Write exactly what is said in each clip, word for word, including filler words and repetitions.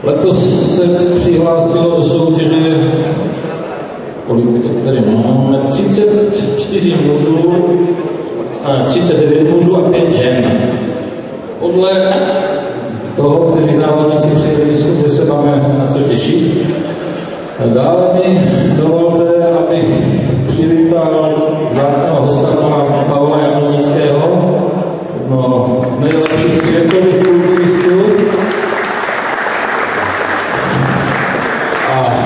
Letos se přihlásilo do soutěže, kolik to tady máme, třicet čtyři mužů, třicet devět mužů a pět žen. Podle toho, kteří závodníci přijeli, že se máme na co těšit. Dále mi dovolte, abych přivítal vzácného hosta pana Pavla Jablonického, jednoho z nejlepších světových kulturistů. A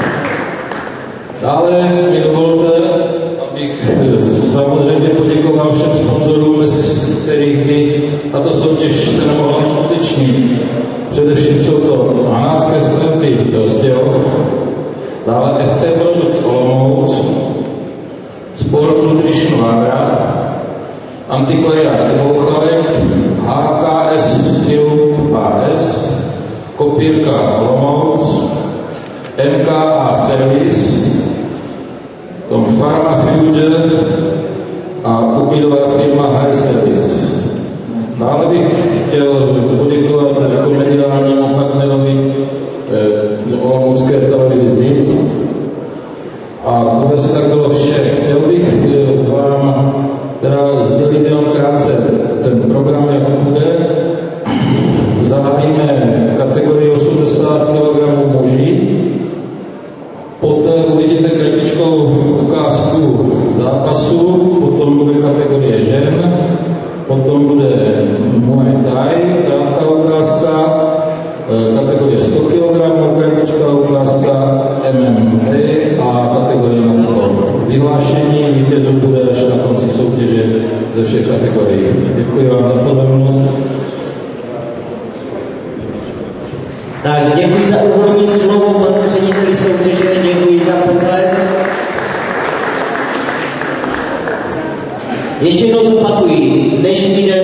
dále mi dovolte, abych samozřejmě poděkoval všem sponzorům, bez kterých by tato soutěž se nemohla uskutečnit. Především jsou to Hanácké stavby Prostějov, dále F T Produkt Olomouc, Sport Nutrition Vávra, Antikvariát Dvouchalek, H K S Sirup A S, Kopírka Olomouc, M K A Service, tom Pharma Future a uklidová firma Harry Service. Dále bych chtěl poděkovat jako mediálnímu partnerovi eh, olomoucké televizi Z I P. A to se tak bylo vše. Chtěl bych eh, vám teda sdělit jenom krátce ten program, jak bude. Zahájíme kategorii osmdesát kilogramů muži. Poté uvidíte kratičkou ukázku zápasu, potom bude kategorie žen, potom bude Muay Thai, krátká ukázka, kategorie sto kilogramů, kratičká ukázka M M A a kategorie nad sto. Vyhlášení vítězů bude až na konci soutěže ze všech kategorií. Děkuji vám za pozornost. Tak, děkuji za úvodní slovo panu řediteli soutěže, děkuji za potlesk. Ještě jednou zopakuji, dnešní den